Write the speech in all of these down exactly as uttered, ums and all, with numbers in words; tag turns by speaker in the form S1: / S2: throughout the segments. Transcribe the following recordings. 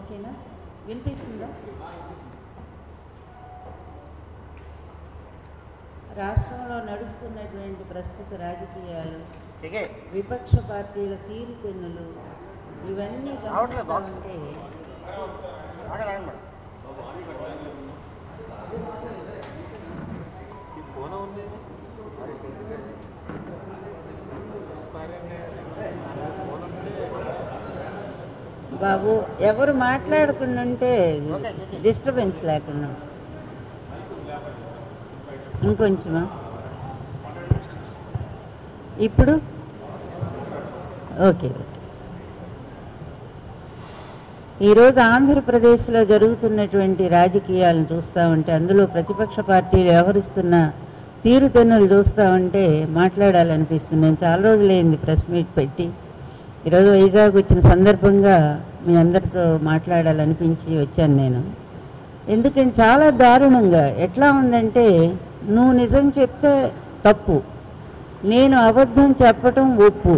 S1: ఓకేనా? వినిపిస్తుందా? రాష్ట్రంలో నడుస్తున్నటువంటి ప్రస్తుత రాజకీయాలు, విపక్ష పార్టీల తీరుతెన్నులు ఇవన్నీ గమనిస్తూ ఉంటే బాబు ఎవరు మాట్లాడకుండా డిస్టర్బెన్స్ లేకుండా ఇంకొంచెమా? ఇప్పుడు ఓకే. ఈరోజు ఆంధ్రప్రదేశ్లో జరుగుతున్నటువంటి రాజకీయాలను చూస్తూ ఉంటే, అందులో ప్రతిపక్ష పార్టీలు వ్యవహరిస్తున్న తీరుతెన్నులు చూస్తూ ఉంటే మాట్లాడాలనిపిస్తుంది. నేను చాలా రోజులైంది ప్రెస్ మీట్ పెట్టి, ఈరోజు వైజాగ్ వచ్చిన సందర్భంగా మీ అందరితో మాట్లాడాలనిపించి వచ్చాను నేను. ఎందుకంటే చాలా దారుణంగా ఎట్లా ఉందంటే, నువ్వు నిజం చెప్తే తప్పు, నేను అబద్ధం చెప్పటం ఒప్పు.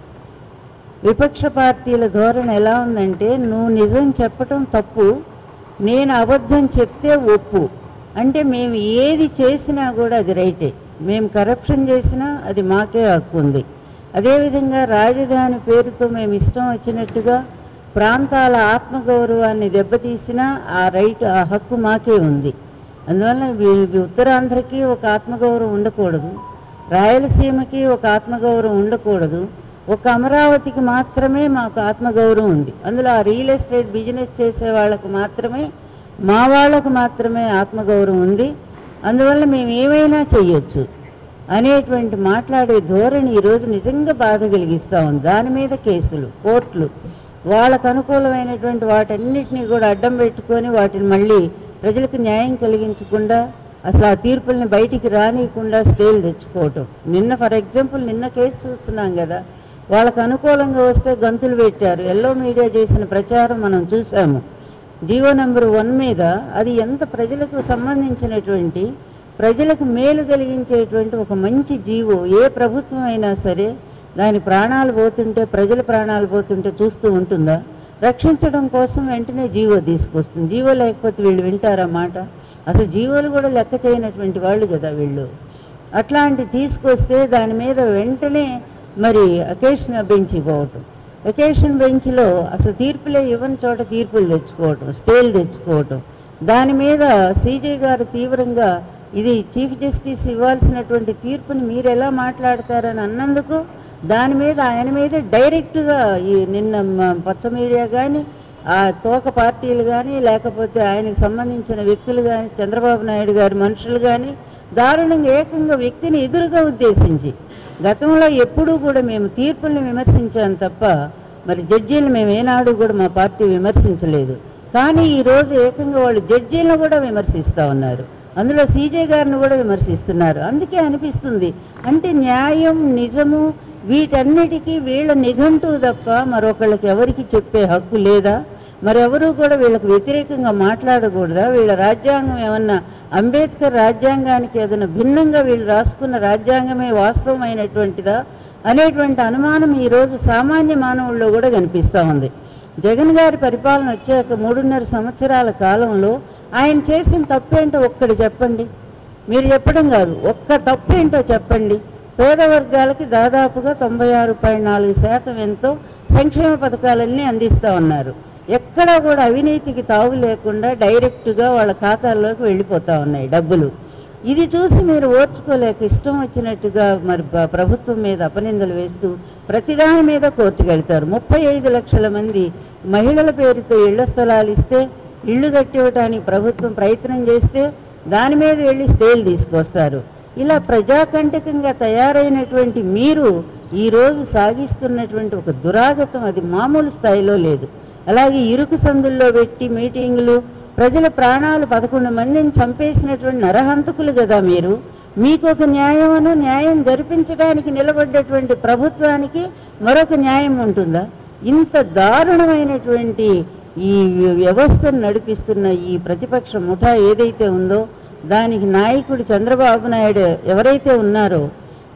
S1: విపక్ష పార్టీల ధోరణి ఎలా ఉందంటే, నువ్వు నిజం చెప్పటం తప్పు, నేను అబద్ధం చెప్తే ఒప్పు. అంటే మేము ఏది చేసినా కూడా అది రైటే, మేము కరప్షన్ చేసినా అది మాకే హక్కు ఉంది. అదేవిధంగా రాజధాని పేరుతో మేము ఇష్టం వచ్చినట్టుగా ప్రాంతాల ఆత్మగౌరవాన్ని దెబ్బతీసినా ఆ రైట్, ఆ హక్కు మాకే ఉంది. అందువల్ల ఉత్తరాంధ్రకి ఒక ఆత్మగౌరవం ఉండకూడదు, రాయలసీమకి ఒక ఆత్మగౌరవం ఉండకూడదు, ఒక అమరావతికి మాత్రమే మాకు ఆత్మగౌరవం ఉంది. అందులో ఆ రియల్ ఎస్టేట్ బిజినెస్ చేసే వాళ్ళకు మాత్రమే, మా వాళ్ళకు మాత్రమే ఆత్మగౌరవం ఉంది. అందువల్ల మేము ఏమైనా చెయ్యొచ్చు అనేటువంటి మాట్లాడే ధోరణి ఈరోజు నిజంగా బాధ కలిగిస్తూ ఉంది. దాని మీద కేసులు, కోర్టులు, వాళ్ళకు అనుకూలమైనటువంటి వాటన్నిటినీ కూడా అడ్డం పెట్టుకొని వాటిని మళ్ళీ ప్రజలకు న్యాయం కలిగించకుండా, అసలు ఆ తీర్పుల్ని బయటికి రానియకుండా స్టేలు తెచ్చుకోవటం. నిన్న ఫర్ ఎగ్జాంపుల్ నిన్న కేసు చూస్తున్నాం కదా, వాళ్ళకు అనుకూలంగా వస్తే గంతులు పెట్టారు. ఎల్లో మీడియా చేసిన ప్రచారం మనం చూసాము. జీవో నెంబర్ వన్ మీద అది ఎంత ప్రజలకు సంబంధించినటువంటి, ప్రజలకు మేలు కలిగించేటువంటి ఒక మంచి జీవో. ఏ ప్రభుత్వం అయినా సరే దాని ప్రాణాలు పోతుంటే, ప్రజల ప్రాణాలు పోతుంటే చూస్తూ ఉంటుందా? రక్షించడం కోసం వెంటనే జీవో తీసుకొస్తుంది. జీవో లేకపోతే వీళ్ళు వింటారా మాట? అసలు జీవోలు కూడా లెక్క చేయనటువంటి వాళ్ళు కదా వీళ్ళు. అట్లాంటి తీసుకొస్తే దాని మీద వెంటనే మరి అకేషన్ బెంచ్ పోవటం, అకేషన్ బెంచ్లో అసలు తీర్పులే ఇవ్వని చోట తీర్పులు తెచ్చుకోవటం, స్టేలు తెచ్చుకోవటం. దాని మీద సీజే గారు తీవ్రంగా ఇది చీఫ్ జస్టిస్ ఇవ్వాల్సినటువంటి తీర్పుని మీరు ఎలా మాట్లాడతారని అన్నందుకు దాని మీద ఆయన మీద డైరెక్ట్గా ఈ నిన్న పచ్చ మీడియా కానీ, ఆ తోక పార్టీలు కానీ, లేకపోతే ఆయనకు సంబంధించిన వ్యక్తులు కానీ, చంద్రబాబు నాయుడు గారి మనుషులు కానీ దారుణంగా ఏకంగా వ్యక్తిని ఎదురుగా ఉద్దేశించి, గతంలో ఎప్పుడూ కూడా మేము తీర్పుల్ని విమర్శించాం తప్ప మరి జడ్జీలు మేము ఏనాడు కూడా మా పార్టీ విమర్శించలేదు. కానీ ఈరోజు ఏకంగా వాళ్ళు జడ్జీలను కూడా విమర్శిస్తూ ఉన్నారు, అందులో సీజే గారిని కూడా విమర్శిస్తున్నారు. అందుకే అనిపిస్తుంది, అంటే న్యాయం, నిజము వీటన్నిటికీ వీళ్ళ నిఘంటు తప్ప మరొకళ్ళకి ఎవరికి చెప్పే హక్కు లేదా? మరెవరూ కూడా వీళ్ళకు వ్యతిరేకంగా మాట్లాడకూడదా? వీళ్ళ రాజ్యాంగం ఏమన్నా అంబేద్కర్ రాజ్యాంగానికి ఏదైనా భిన్నంగా వీళ్ళు రాసుకున్న రాజ్యాంగమే వాస్తవమైనటువంటిదా అనేటువంటి అనుమానం ఈరోజు సామాన్య మానవుల్లో కూడా కనిపిస్తూ ఉంది. జగన్ గారి పరిపాలన వచ్చాక మూడున్నర సంవత్సరాల కాలంలో ఆయన చేసిన తప్పేంటో ఒక్కటి చెప్పండి. మీరు చెప్పడం కాదు, ఒక్క తప్పేంటో చెప్పండి. పేద వర్గాలకి దాదాపుగా తొంభై ఆరు పాయింట్ నాలుగు శాతం ఎంతో సంక్షేమ పథకాలన్నీ అందిస్తూ ఉన్నారు. ఎక్కడా కూడా అవినీతికి తావు లేకుండా డైరెక్ట్గా వాళ్ళ ఖాతాల్లోకి వెళ్ళిపోతూ ఉన్నాయి డబ్బులు. ఇది చూసి మీరు ఓర్చుకోలేక ఇష్టం వచ్చినట్టుగా మరి ప్రభుత్వం మీద అపనిందలు వేస్తూ ప్రతిదాని మీద కోర్టుకు వెళ్తారు. ముప్పై ఐదు లక్షల మంది మహిళల పేరుతో ఇళ్ల స్థలాలు ఇస్తే, ఇళ్ళు కట్టివ్వటానికి ప్రభుత్వం ప్రయత్నం చేస్తే దాని మీద వెళ్ళి స్టేలు తీసుకొస్తారు. ఇలా ప్రజాకంటకంగా తయారైనటువంటి మీరు ఈరోజు సాగిస్తున్నటువంటి ఒక దురాగతం అది మామూలు స్థాయిలో లేదు. అలాగే ఇరుకు సందుల్లో పెట్టి మీటింగులు, ప్రజల ప్రాణాలు పదకొండు మందిని చంపేసినటువంటి నరహంతకులు కదా మీరు. మీకు ఒక న్యాయమును, న్యాయం జరిపించడానికి నిలబడ్డటువంటి ప్రభుత్వానికి మరొక న్యాయం ఉంటుందా? ఇంత దారుణమైనటువంటి ఈ వ్యవస్థను నడిపిస్తున్న ఈ ప్రతిపక్ష ముఠా ఏదైతే ఉందో దానికి నాయకుడు చంద్రబాబు నాయుడు ఎవరైతే ఉన్నారో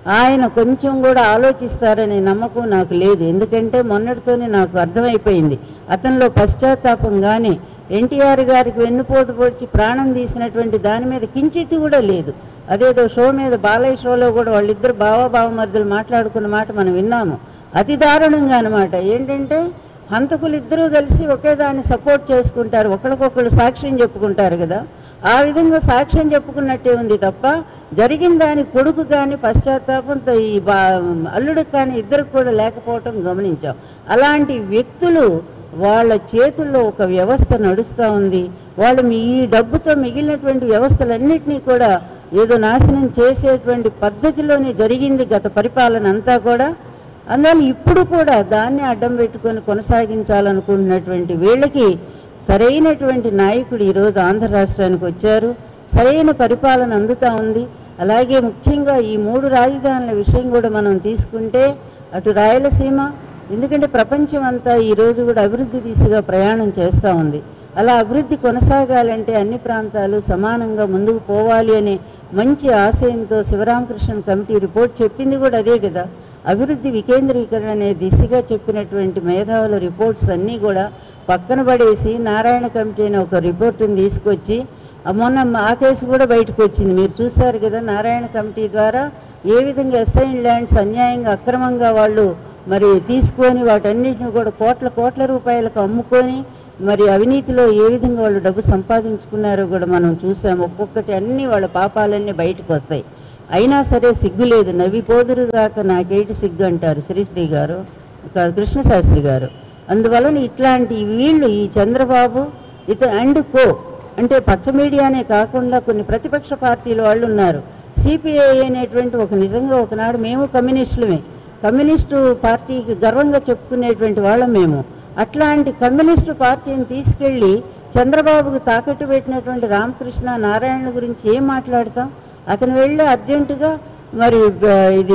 S1: ఆయన కొంచెం కూడా ఆలోచిస్తారనే నమ్మకం నాకు లేదు. ఎందుకంటే మొన్నటితోనే నాకు అర్థమైపోయింది అతనిలో పశ్చాత్తాపం కానీ ఎన్టీఆర్ గారికి వెన్నుపోటు పొడిచి ప్రాణం తీసినటువంటి దాని మీద కించిత్ కూడా లేదు. అదేదో షో మీద బాలయ్య షోలో కూడా వాళ్ళిద్దరు బావబావమరుదులు మాట్లాడుకున్న మాట మనం విన్నాము. అతి దారుణంగా అనమాట. ఏంటంటే హంతకులు ఇద్దరూ కలిసి ఒకే దాన్ని సపోర్ట్ చేసుకుంటారు, ఒకరికొకరు సాక్ష్యం చెప్పుకుంటారు కదా. ఆ విధంగా సాక్ష్యం చెప్పుకున్నట్టే ఉంది తప్ప జరిగిన దాని కొడుకు కానీ పశ్చాత్తాపంతో ఈ బా అల్లుడికి కానీ ఇద్దరికి కూడా లేకపోవటం గమనించాం. అలాంటి వ్యక్తులు వాళ్ళ చేతుల్లో ఒక వ్యవస్థ నడుస్తూ ఉంది. వాళ్ళు మీ ఈ డబ్బుతో మిగిలినటువంటి వ్యవస్థలన్నింటినీ కూడా ఏదో నాశనం చేసేటువంటి పద్ధతిలోనే జరిగింది గత పరిపాలన అంతా కూడా. అందువల్ల ఇప్పుడు కూడా దాన్ని అడ్డం పెట్టుకొని కొనసాగించాలనుకుంటున్నటువంటి వీళ్ళకి సరైనటువంటి నాయకుడు ఈరోజు ఆంధ్ర రాష్ట్రానికి వచ్చారు. సరైన పరిపాలన అందుతూ ఉంది. అలాగే ముఖ్యంగా ఈ మూడు రాజధానుల విషయం కూడా మనం తీసుకుంటే అటు రాయలసీమ, ఎందుకంటే ప్రపంచం అంతా ఈరోజు కూడా అభివృద్ధి దిశగా ప్రయాణం చేస్తూ ఉంది. అలా అభివృద్ధి కొనసాగాలంటే అన్ని ప్రాంతాలు సమానంగా ముందుకు పోవాలి అనే మంచి ఆశయంతో శివరామకృష్ణ కమిటీ రిపోర్ట్ చెప్పింది కూడా అదే కదా. అభివృద్ధి వికేంద్రీకరణ అనే దిశగా చెప్పినటువంటి మేధావుల రిపోర్ట్స్ అన్నీ కూడా పక్కన పడేసి నారాయణ కమిటీ అనే ఒక రిపోర్టుని తీసుకొచ్చి మొన్న ఆ కేసు కూడా బయటకు వచ్చింది. మీరు చూశారు కదా, నారాయణ కమిటీ ద్వారా ఏ విధంగా ఎస్ఐన్ ల్యాండ్స్ అన్యాయంగా అక్రమంగా వాళ్ళు మరి తీసుకొని వాటన్నిటిని కూడా కోట్ల కోట్ల రూపాయలకు అమ్ముకొని మరి అవినీతిలో ఏ విధంగా వాళ్ళు డబ్బు సంపాదించుకున్నారో కూడా మనం చూసాము. ఒక్కొక్కటి అన్ని వాళ్ళ పాపాలన్నీ బయటకు వస్తాయి. అయినా సరే సిగ్గు లేదు. నవ్వి పోదురుగాక నాకేటి సిగ్గు అంటారు శ్రీశ్రీ గారు, కృష్ణశాస్త్రి గారు. అందువలన ఇట్లాంటి వీళ్ళు ఈ చంద్రబాబు ఇత అండ్ కో అంటే పచ్చ మీడియానే కాకుండా కొన్ని ప్రతిపక్ష పార్టీలు వాళ్ళు ఉన్నారు. సిపిఐ అనేటువంటి ఒక నిజంగా ఒకనాడు మేము కమ్యూనిస్టులమే, కమ్యూనిస్టు పార్టీకి గర్వంగా చెప్పుకునేటువంటి వాళ్ళం మేము. అట్లాంటి కమ్యూనిస్టు పార్టీని తీసుకెళ్ళి చంద్రబాబుకు తాకట్టు పెట్టినటువంటి రామకృష్ణ నారాయణ గురించి ఏం మాట్లాడతాం? అతను వెళ్ళి అర్జెంటుగా మరి ఇది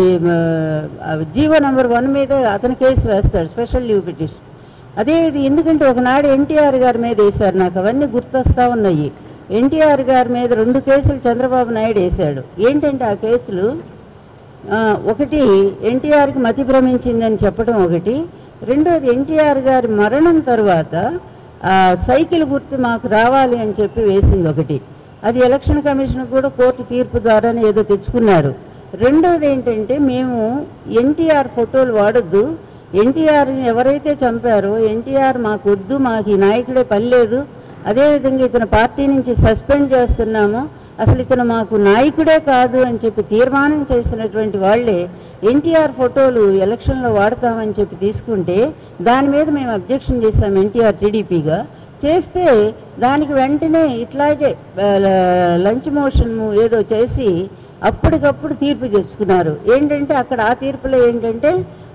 S1: జీవో నెంబర్ వన్ మీద అతను కేసు వేస్తాడు, స్పెషల్ లీవ్ పిటిషన్. అదే ఇది ఎందుకంటే ఒకనాడు ఎన్టీఆర్ గారి మీద వేశారు. నాకు అవన్నీ గుర్తొస్తూ ఉన్నాయి. ఎన్టీఆర్ గారి మీద రెండు కేసులు చంద్రబాబు నాయుడు వేశాడు. ఏంటంటే ఆ కేసులు ఒకటి ఎన్టీఆర్కి మతి భ్రమించిందని చెప్పడం ఒకటి, రెండోది ఎన్టీఆర్ గారి మరణం తర్వాత సైకిల్ గుర్తు మాకు రావాలి అని చెప్పి వేసింది ఒకటి. అది ఎలక్షన్ కమిషన్ కూడా కోర్టు తీర్పు ద్వారానే ఏదో తెచ్చుకున్నారు. రెండోది ఏంటంటే మేము ఎన్టీఆర్ ఫోటోలు వాడొద్దు, ఎన్టీఆర్ని ఎవరైతే చంపారో ఎన్టీఆర్ మాకు వద్దు, మాకు ఈ నాయకుడే పని లేదు, అదేవిధంగా ఇతను పార్టీ నుంచి సస్పెండ్ చేస్తున్నాము, అసలు ఇతను మాకు నాయకుడే కాదు అని చెప్పి తీర్మానం చేసినటువంటి వాళ్ళే ఎన్టీఆర్ ఫోటోలు ఎలక్షన్లో వాడతామని చెప్పి తీసుకుంటే దాని మీద మేము అబ్జెక్షన్ చేశాం ఎన్టీఆర్ టీడీపీగా. చేస్తే దానికి వెంటనే ఇట్లాగే లంచ్ మోషన్ ఏదో చేసి అప్పటికప్పుడు తీర్పు తెచ్చుకున్నారు. ఏంటంటే అక్కడ ఆ తీర్పులో ఏంటంటే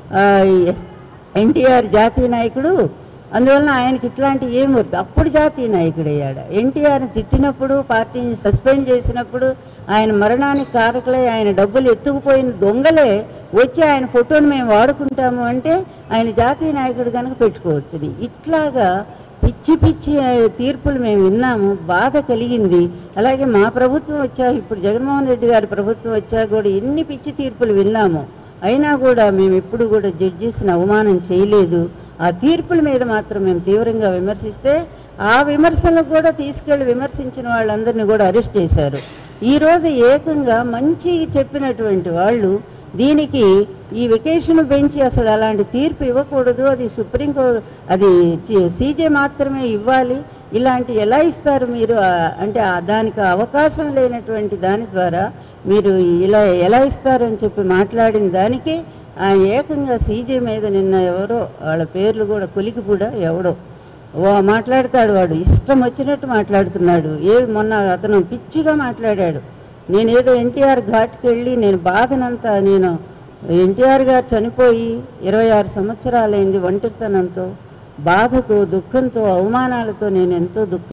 S1: ఎన్టీఆర్ జాతీయ నాయకుడు, అందువలన ఆయనకి ఇట్లాంటి ఏం వద్దు. అప్పుడు జాతీయ నాయకుడు అయ్యాడు. ఎన్టీఆర్ని తిట్టినప్పుడు, పార్టీని సస్పెండ్ చేసినప్పుడు, ఆయన మరణానికి కారకులై ఆయన డబ్బులు ఎత్తుకుపోయిన దొంగలే వచ్చి ఆయన ఫోటోని మేము వాడుకుంటాము అంటే ఆయన జాతీయ నాయకుడు కనుక పెట్టుకోవచ్చు. ఇట్లాగా పిచ్చి పిచ్చి తీర్పులు మేము విన్నాము, బాధ కలిగింది. అలాగే మా ప్రభుత్వం వచ్చాక, ఇప్పుడు జగన్మోహన్ రెడ్డి గారి ప్రభుత్వం వచ్చాక కూడా ఎన్ని పిచ్చి తీర్పులు విన్నాము. అయినా కూడా మేము ఎప్పుడు కూడా జడ్జెస్ని అవమానం చేయలేదు. ఆ తీర్పుల మీద మాత్రం మేము తీవ్రంగా విమర్శిస్తే ఆ విమర్శలకు కూడా తీసుకెళ్లి విమర్శించిన వాళ్ళందరినీ కూడా అరెస్ట్ చేశారు. ఈరోజు ఏకంగా మంచి చెప్పినటువంటి వాళ్ళు దీనికి ఈ వెకేషన్ బెంచ్ అసలు అలాంటి తీర్పు ఇవ్వకూడదు, అది సుప్రీంకోర్టు, అది సీజే మాత్రమే ఇవ్వాలి, ఇలాంటి ఎలా ఇస్తారు మీరు అంటే దానికి అవకాశం లేనటువంటి దాని ద్వారా మీరు ఇలా ఎలా ఇస్తారు అని చెప్పి మాట్లాడిన దానికి ఏకంగా సీజే మీద నిన్న ఎవరో వాళ్ళ పేర్లు కూడా కొలికి కూడా ఎవడో మాట్లాడతాడు, వాడు ఇష్టం వచ్చినట్టు మాట్లాడుతున్నాడు. ఏ మొన్న అతను పిచ్చిగా మాట్లాడాడు. నేనేదో ఎన్టీఆర్ ఘాట్కి వెళ్ళి నేను బాధనంతా, నేను ఎన్టీఆర్ గారు చనిపోయి ఇరవై ఆరు సంవత్సరాలైంది, ఒంటరితనంతో బాధతో దుఃఖంతో అవమానాలతో నేను ఎంతో దుఃఖం